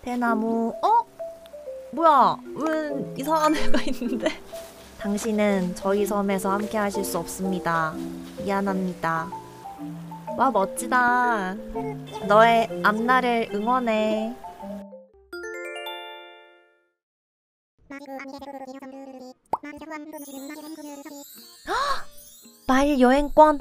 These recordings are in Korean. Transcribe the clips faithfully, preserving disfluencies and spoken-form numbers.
대나무. 어? 뭐야? 왜 이상한 애가 있는데? 당신은 저희 섬에서 함께 하실 수 없습니다. 미안합니다. 와, 멋지다. 너의 앞날을 응원해. 마일 여행권.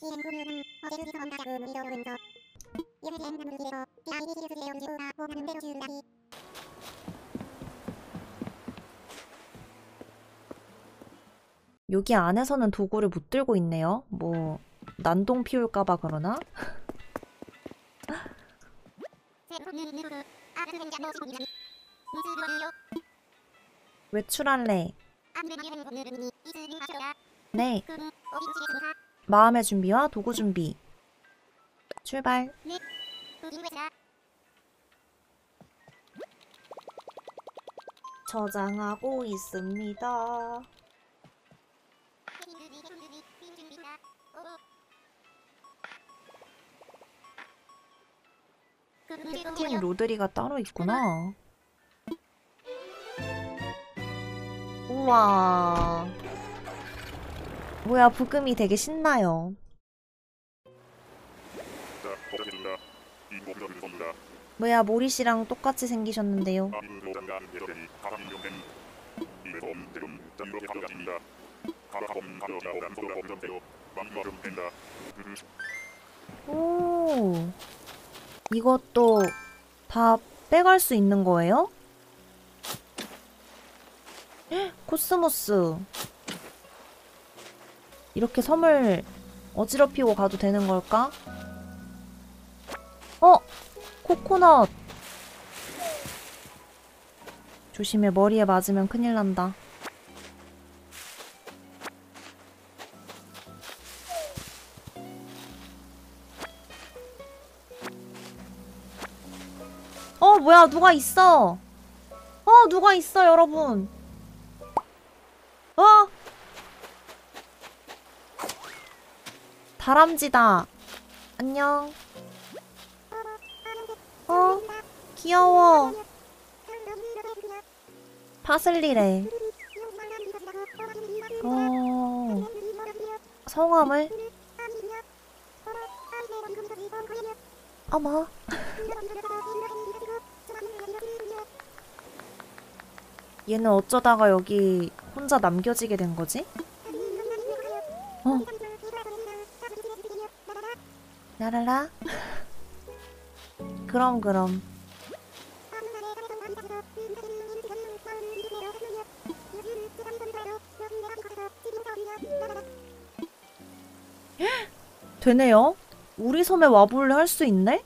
여기 안에서는 도구를 못 들고 있네요. 뭐 난동 피울까봐 그러나? 외출할래. 네. 마음의 준비와 도구 준비. 출발. 저장하고 있습니다. 캡틴 로드리가 따로 있구나. 우와. 뭐야, 부금이 되게 신나요. 뭐야, 모리씨랑 똑같이 생기셨는데요. 오, 이것도 다 빼갈 수 있는 거예요? 헉, 코스모스. 이렇게 섬을 어지럽히고 가도 되는 걸까? 어! 코코넛! 조심해, 머리에 맞으면 큰일 난다. 어, 뭐야, 누가 있어! 어, 누가 있어, 여러분! 어! 다람쥐다. 안녕. 어? 귀여워. 파슬리래. 어... 성함을? 어머. 얘는 어쩌다가 여기 혼자 남겨지게 된 거지? 어. 라라라. 그럼 그럼. 되네요. 우리 섬에 와볼래 할 수 있네?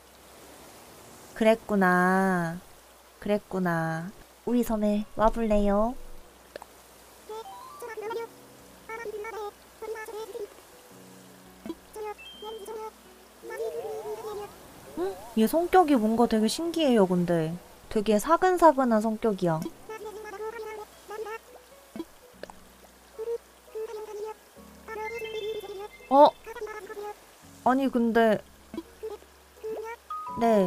그랬구나. 그랬구나. 우리 섬에 와볼래요? 응? 얘 성격이 뭔가 되게 신기해요, 근데. 되게 사근사근한 성격이야. 어? 아니, 근데. 네.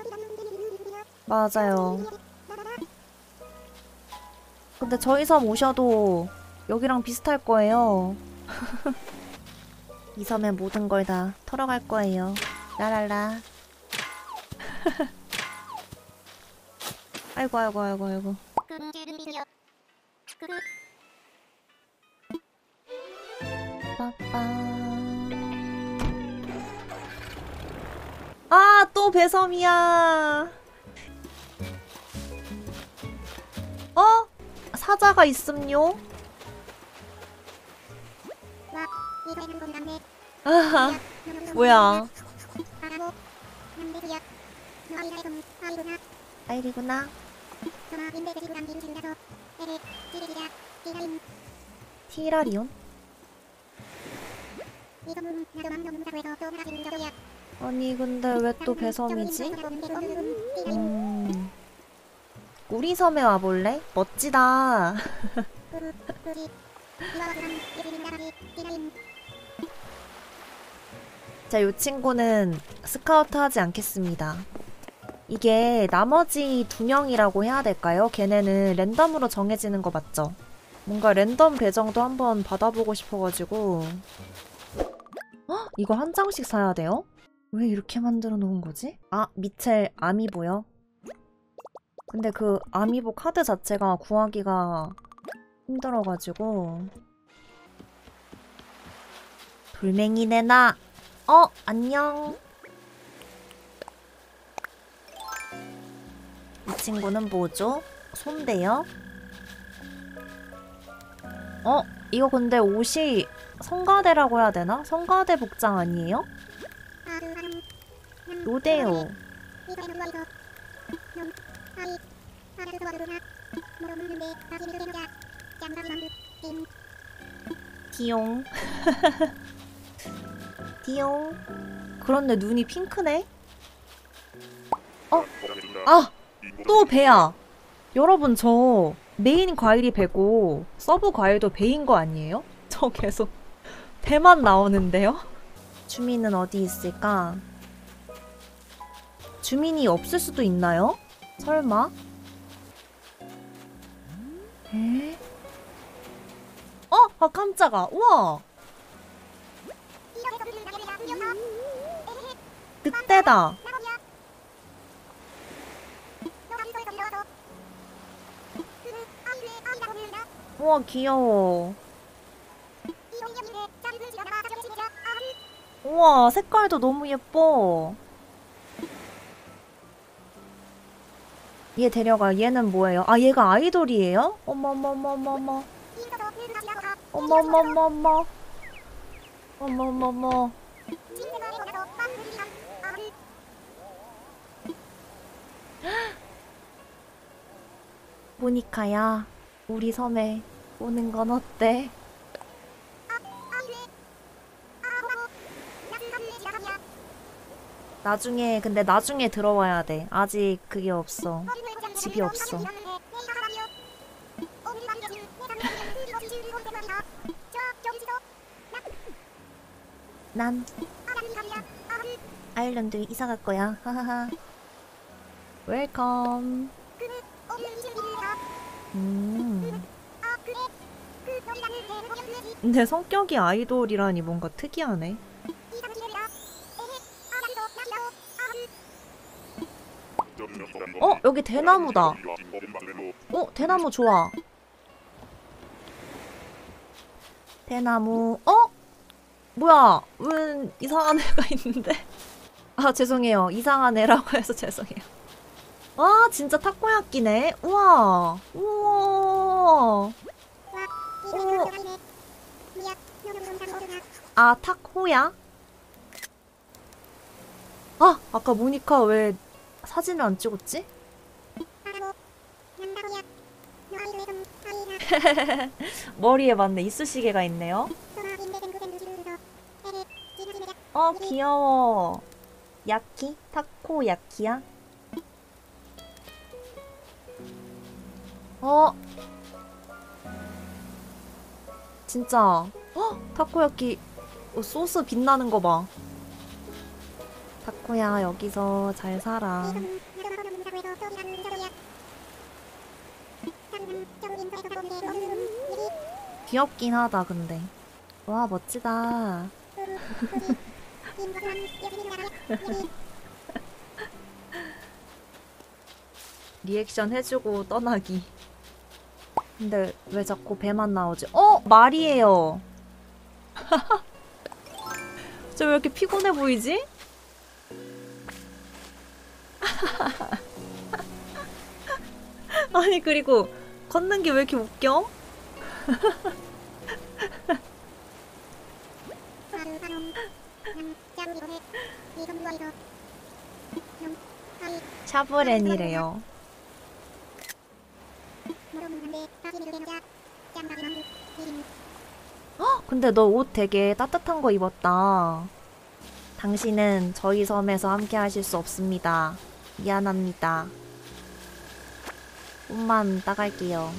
맞아요. 근데 저희 섬 오셔도 여기랑 비슷할 거예요. 이 섬의 모든 걸 다 털어갈 거예요. 라랄라. 아이고 아이고 아이고 아이고. 빠빠. 아, 또 배섬이야. 어? 사자가 있음요? 아, 뭐야. 아이리구나. 티라리온? 아니, 근데 왜 또 배섬이지? 음... 우리 섬에 와볼래? 멋지다. 자, 요 친구는 스카우트 하지 않겠습니다. 이게 나머지 두 명이라고 해야 될까요? 걔네는 랜덤으로 정해지는 거 맞죠? 뭔가 랜덤 배정도 한번 받아보고 싶어가지고. 헉! 이거 한 장씩 사야 돼요? 왜 이렇게 만들어 놓은 거지? 아, 미첼 아미보요? 근데 그 아미보 카드 자체가 구하기가 힘들어가지고. 돌멩이네 나. 어, 안녕. 이 친구는 뭐죠? 손대요? 어? 이거 근데 옷이 성가대라고 해야 되나? 성가대 복장 아니에요? 요대요. 디용. 디용. 그런데 눈이 핑크네? 어? 아! 또 배야! 여러분 저 메인 과일이 배고 서브 과일도 배인 거 아니에요? 저 계속 배만 나오는데요? 주민은 어디 있을까? 주민이 없을 수도 있나요? 설마? 에? 어? 아 깜짝아. 우와! 늑대다. 우와 귀여워. 우와 색깔도 너무 예뻐. 얘 데려가. 얘는 뭐예요? 아 얘가 아이돌이에요? 어머머머머머. 어머머머머. 어머머머. 모니카야, 우리 섬에 오는 건 어때? 나중에, 근데 나중에 들어와야 돼. 아직 그게 없어. 집이 없어. 난 아일랜드 이사 갈 거야. 하하하. 웰컴. 음. 근데 성격이 아이돌이라니 뭔가 특이하네. 어? 여기 대나무다. 어? 대나무 좋아. 대나무. 어? 뭐야? 왜 이상한 애가 있는데? 아 죄송해요. 이상한 애라고 해서 죄송해요. 와 진짜 타코야끼네. 우와. 우와. 오. 아 타코야? 아 아까 모니카 왜 사진을 안 찍었지? 머리에 맞네. 이쑤시개가 있네요. 어 귀여워. 야키? 타코 야키야? 어 진짜 어 타코야키. 어, 소스 빛나는 거 봐. 타코야 여기서 잘 살아. 귀엽긴 하다 근데. 와 멋지다. 리액션 해주고 떠나기. 근데 왜 자꾸 배만 나오지? 어? 말이에요. 저 왜 이렇게 피곤해 보이지? 아니 그리고 걷는 게 왜 이렇게 웃겨? 샤브렌이래요. 헉, 근데 너 옷 되게 따뜻한 거 입었다. 당신은 저희 섬에서 함께 하실 수 없습니다. 미안합니다. 옷만 따갈게요.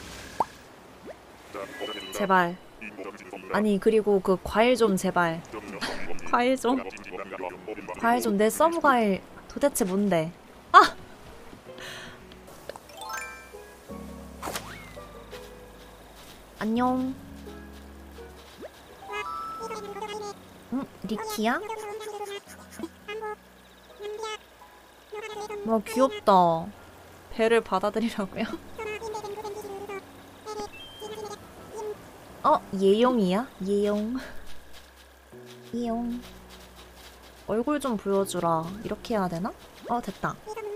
제발. 아니 그리고 그 과일 좀 제발. 과일 좀. 과일 좀. 내 서브 과일 도대체 뭔데? 아! 안녕. 응? 리키야? 와 귀엽다. 배를 받아들이라고요? 어? 예용이야? 예용. 예용. 얼굴 좀 보여주라. 이렇게 해야 되나? 어 됐다.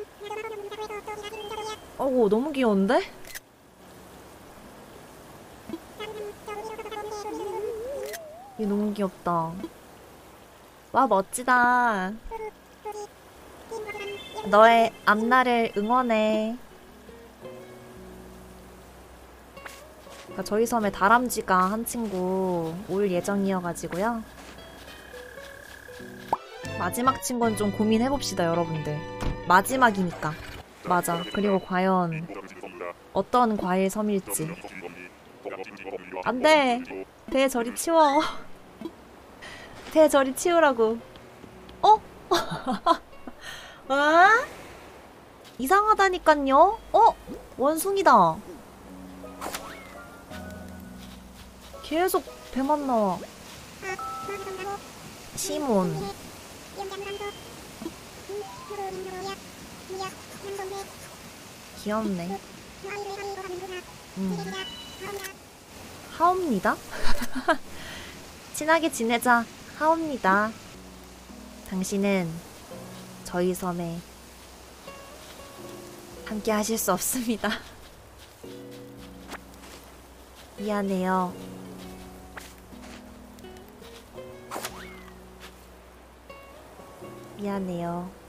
어우 너무 귀여운데? 얘 너무 귀엽다. 와 멋지다. 너의 앞날을 응원해. 그러니까 저희 섬에 다람쥐가 한 친구 올 예정이어가지고요. 마지막 친구는 좀 고민해봅시다 여러분들. 마지막이니까. 맞아. 그리고 과연 어떤 과일 섬일지. 안돼. 배 저리 치워. 배 저리 치우라고. 어? 아? 이상하다니깐요? 어? 원숭이다. 계속 배만 나와. 시몬. 귀엽네. 음. 하옵니다. 친하게 지내자. 하옵니다. 당신은 저희 섬에 함께 하실 수 없습니다. 미안해요. 미안해요.